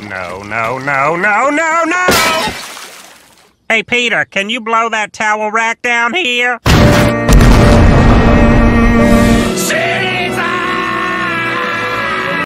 No, no, no, no, no, no! Hey, Peter, can you blow that towel rack down here?